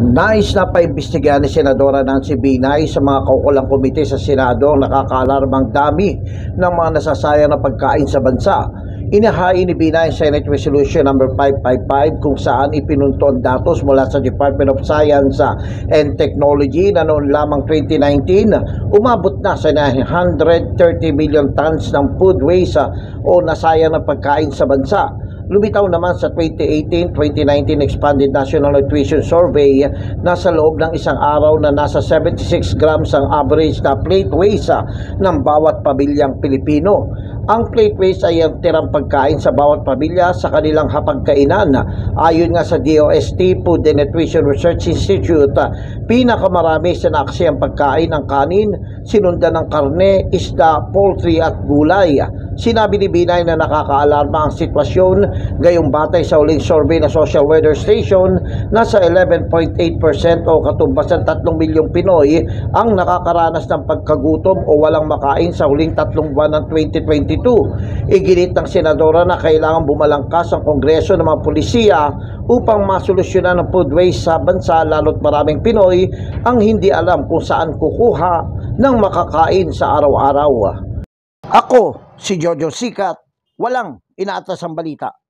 Nais na paimbestigahan ni Senadora Nancy Binay sa mga kaukulang komite sa Senado ang nakakaalarmang dami ng mga nasasayang na pagkain sa bansa. Inahain ni Binay Senate Resolution No. 555 kung saan ipinunto ang datos mula sa Department of Science and Technology na noon lamang 2019 umabot na sa 930 million tons ng food waste o nasayang na pagkain sa bansa. Lumitaw naman sa 2018-2019 Expanded National Nutrition Survey na sa loob ng isang araw na nasa 76 grams ang average na plate waste ng bawat pamilyang Pilipino. Ang plate waste ay ang tirang pagkain sa bawat pamilya sa kanilang hapagkainan. Ayon nga sa DOST Food and Nutrition Research Institute, pinakamarami sa naaksiyang pagkain ng kanin, sinundan ng karne, isda, poultry at gulay. Sinabi ni Binay na nakakaalarma ang sitwasyon, gayong batay sa huling survey na Social Weather Station, nasa 11.8% o katumbas ng 3 milyong Pinoy ang nakakaranas ng pagkagutom o walang makain sa huling 3 buwan ng 2022. Iginit ng Senadora na kailangan bumalangkas ang Kongreso ng mga pulisya upang masolusyonan ang food waste sa bansa, lalo't maraming Pinoy ang hindi alam kung saan kukuha ng makakain sa araw-araw. Ako, si Jojo Sikat, walang inaatas ang balita.